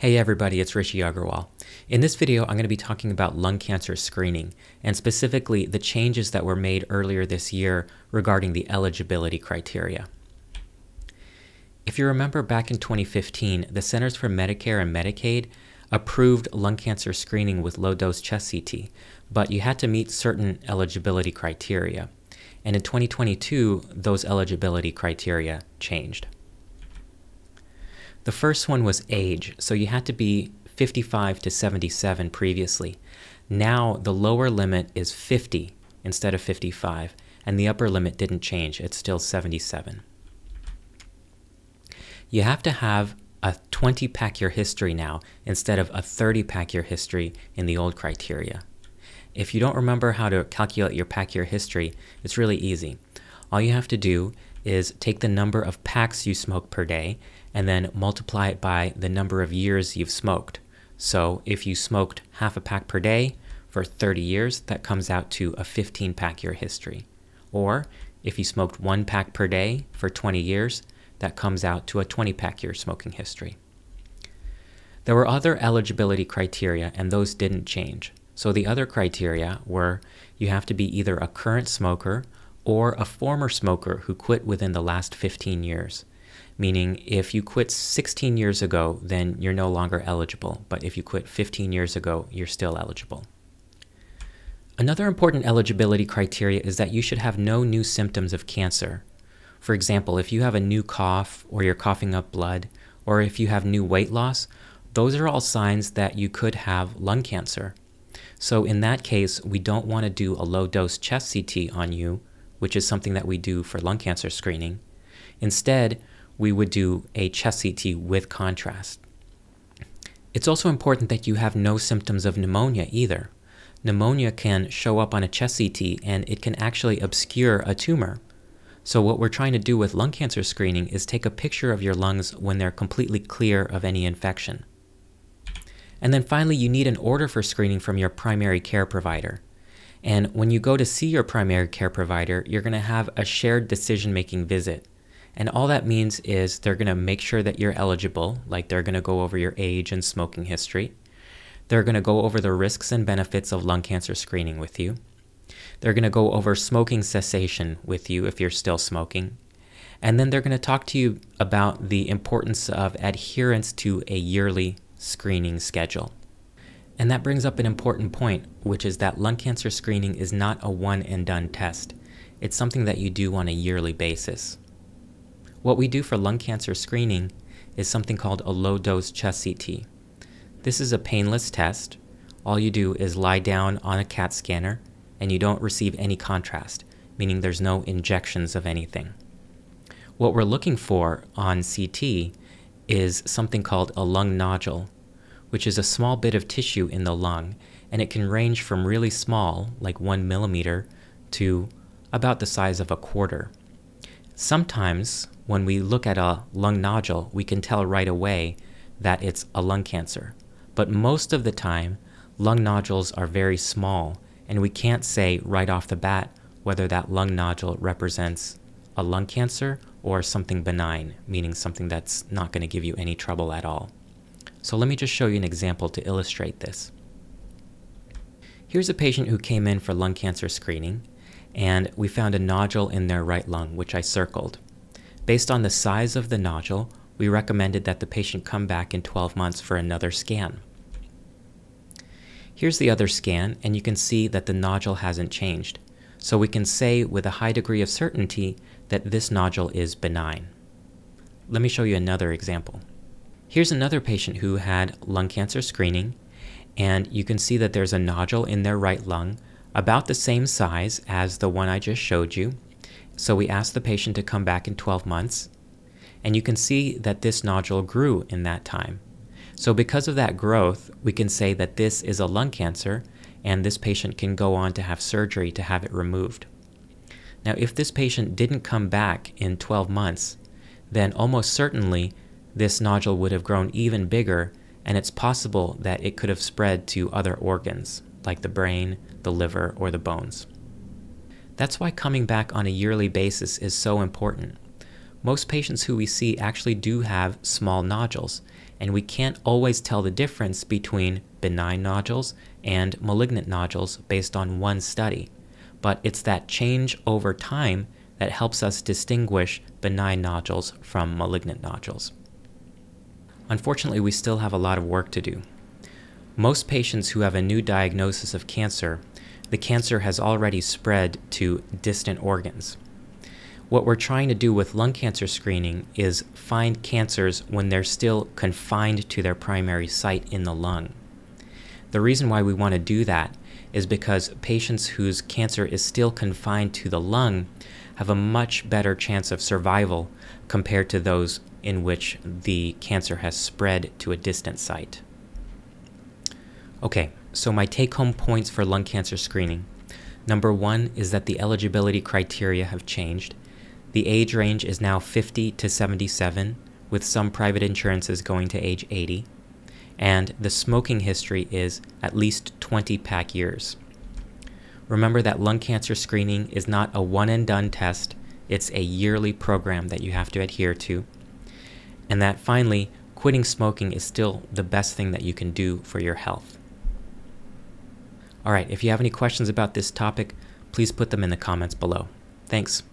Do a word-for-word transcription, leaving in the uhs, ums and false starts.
Hey everybody, it's Rishi Agarwal. In this video, I'm going to be talking about lung cancer screening, and specifically the changes that were made earlier this year regarding the eligibility criteria. If you remember back in twenty fifteen, the Centers for Medicare and Medicaid approved lung cancer screening with low-dose chest C T, but you had to meet certain eligibility criteria. And in twenty twenty-two, those eligibility criteria changed. The first one was age, so you had to be fifty-five to seventy-seven previously. Now the lower limit is fifty instead of fifty-five, and the upper limit didn't change, it's still seventy-seven. You have to have a twenty pack year history now instead of a thirty pack year history in the old criteria. If you don't remember how to calculate your pack year history, it's really easy. All you have to do is take the number of packs you smoke per day and then multiply it by the number of years you've smoked. So if you smoked half a pack per day for thirty years, that comes out to a fifteen pack year history. Or if you smoked one pack per day for twenty years, that comes out to a twenty pack year smoking history. There were other eligibility criteria, and those didn't change. So the other criteria were you have to be either a current smoker or a former smoker who quit within the last fifteen years. Meaning if you quit sixteen years ago, then you're no longer eligible, but if you quit fifteen years ago, you're still eligible. Another important eligibility criteria is that you should have no new symptoms of cancer. For example, if you have a new cough, or you're coughing up blood, or if you have new weight loss, those are all signs that you could have lung cancer. So in that case, we don't want to do a low-dose chest C T on you, which is something that we do for lung cancer screening. Instead, we would do a chest C T with contrast. It's also important that you have no symptoms of pneumonia either. Pneumonia can show up on a chest C T and it can actually obscure a tumor. So what we're trying to do with lung cancer screening is take a picture of your lungs when they're completely clear of any infection. And then finally, you need an order for screening from your primary care provider. And when you go to see your primary care provider, you're going to have a shared decision-making visit. And all that means is they're going to make sure that you're eligible, like they're going to go over your age and smoking history. They're going to go over the risks and benefits of lung cancer screening with you. They're going to go over smoking cessation with you if you're still smoking. And then they're going to talk to you about the importance of adherence to a yearly screening schedule. And that brings up an important point, which is that lung cancer screening is not a one and done test. It's something that you do on a yearly basis. What we do for lung cancer screening is something called a low-dose chest C T. This is a painless test. All you do is lie down on a CAT scanner and you don't receive any contrast, meaning there's no injections of anything. What we're looking for on C T is something called a lung nodule, which is a small bit of tissue in the lung, and it can range from really small, like one millimeter, to about the size of a quarter. Sometimes, when we look at a lung nodule, we can tell right away that it's a lung cancer. But most of the time, lung nodules are very small, and we can't say right off the bat whether that lung nodule represents a lung cancer or something benign, meaning something that's not going to give you any trouble at all. So let me just show you an example to illustrate this. Here's a patient who came in for lung cancer screening, and we found a nodule in their right lung, which I circled. Based on the size of the nodule, we recommended that the patient come back in twelve months for another scan. Here's the other scan, and you can see that the nodule hasn't changed. So we can say with a high degree of certainty that this nodule is benign. Let me show you another example. Here's another patient who had lung cancer screening, and you can see that there's a nodule in their right lung about the same size as the one I just showed you. So we asked the patient to come back in twelve months, and you can see that this nodule grew in that time. So because of that growth, we can say that this is a lung cancer, and this patient can go on to have surgery to have it removed. Now, if this patient didn't come back in twelve months, then almost certainly this nodule would have grown even bigger, and it's possible that it could have spread to other organs, like the brain, the liver, or the bones. That's why coming back on a yearly basis is so important. most patients who we see actually do have small nodules, and we can't always tell the difference between benign nodules and malignant nodules based on one study. But it's that change over time that helps us distinguish benign nodules from malignant nodules. Unfortunately, we still have a lot of work to do. Most patients who have a new diagnosis of cancer, the cancer has already spread to distant organs. What we're trying to do with lung cancer screening is find cancers when they're still confined to their primary site in the lung. The reason why we want to do that is because patients whose cancer is still confined to the lung have a much better chance of survival compared to those in which the cancer has spread to a distant site. Okay, so my take-home points for lung cancer screening. Number one is that the eligibility criteria have changed. The age range is now fifty to seventy-seven, with some private insurances going to age eighty. And the smoking history is at least twenty pack years. Remember that lung cancer screening is not a one-and-done test. It's a yearly program that you have to adhere to. And that finally, quitting smoking is still the best thing that you can do for your health. All right, if you have any questions about this topic, please put them in the comments below. Thanks.